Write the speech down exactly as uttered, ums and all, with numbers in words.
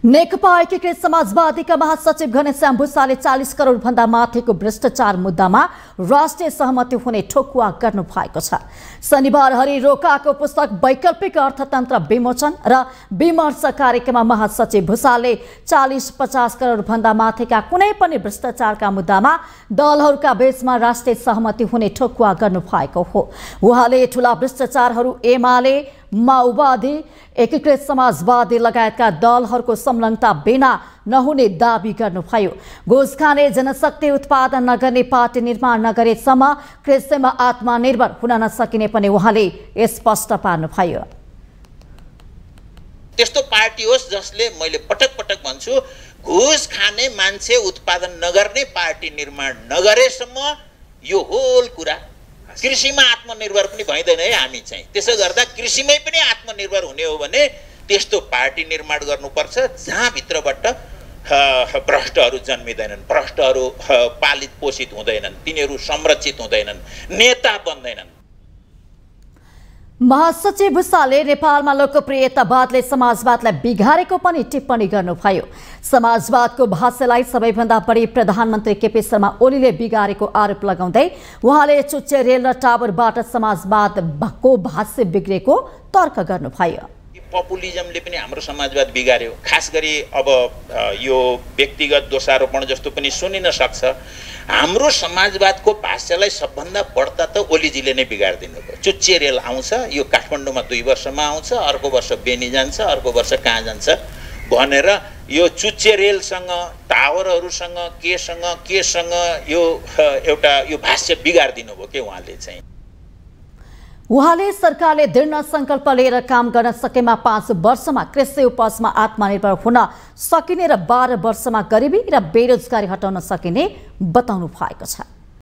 नेकपा एकीकृत समाजवादीका महासचिव घनश्याम भुसालले चालीस करोड भन्दा माथिको भ्रष्टाचार मुद्दामा राष्ट्रिय सहमति हुने ठोकुवा गर्नु भएको छ। शनिबार हरि रोकाको पुस्तक वैकल्पिक अर्थतन्त्र विमोचन र विमर्श कार्यक्रममा महासचिव भुसालले चालीस पचास करोड भन्दा माथिका कुनै पनि भ्रष्टाचारका मुद्दामा दलहरूका बीचमा राष्ट्रिय सहमति हुने ठोकुवा गर्नु भएको हो। उहाँले ठूला भ्रष्टाचारहरू एमाले, माओवादी, एकीकृत समाजवादी लगायतका दलहरूको संलग्नता बिना नहुने दावी गर्नुभयो। घुस खाने, जनशक्ति उत्पादन नगर्ने, पार्टी निर्माण नगरेसम्म कृषिमा आत्मनिर्भर हुन नसकिने पनि उहाँले स्पष्ट पार्नुभयो। त्यस्तो पार्टी होस् जसले, मैले पटक पटक भन्छु, घुस खाने, मान्छे उत्पादन नगर्ने, पार्टी निर्माण नगरेसम्म यो होल कुरा कृषिमा आत्मनिर्भर पनि भइदैन है हामी चाहिँ। त्यसो गर्दा कृषिमै पनि आत्मनिर्भर हुने हो भने त्यस्तो पार्टी निर्माण गर्नुपर्छ जहाँ भित्रबाट भ्रष्टहरू जन्मिँदैनन्, भ्रष्टहरू पालित पोषित हुँदैनन्, तिनीहरू संरक्षित हुँदैनन्, नेता बन्दैनन्। महासचिव भुसालले नेपालमा लोकप्रियतावादले समाजवादलाई बिगारेको पनि टिप्पणी गर्नुभयो। समाजवादको भाष्यलाई सबैभन्दा बढी प्रधानमन्त्री केपी शर्मा ओलीले बिगारेको आरोप लगाउँदै उहाँले चुच्चे रेल र टावरबाट समाजवादको भाष्य बिग्रेको तर्क गर्नुभयो। पपुलिजमले पनि हाम्रो समाजवाद बिगार्यो। खास गरी अब यो व्यक्तिगत दोषारोपण जस्तो पनि सुनिन सक्छ। हाम्रो समाजवादको भाष्यलाई सबभन्दा बढ्ता त ओलीजीले नै बिगारिदिनु भयो। चुच्चे रेल आउँछ, यो काठमाडौँमा दुई वर्षमा आउँछ, अर्को वर्ष बेनी जान्छ, अर्को वर्ष कहाँ जान्छ भनेर यो चुच्चे रेलसँग, टावरहरूसँग, केसँग केसँग यो एउटा यो भाष्य बिगारिदिनु भयो के उहाँले चाहिँ। उहाँले सरकारले दृढ संकल्प लिएर काम गर्न सकेमा पाँच वर्षमा कृषि उपजमा आत्मनिर्भर हुन सकिने र बाह्र वर्षमा गरिबी र बेरोजगारी हटाउन सकिने बताउनु भएको छ।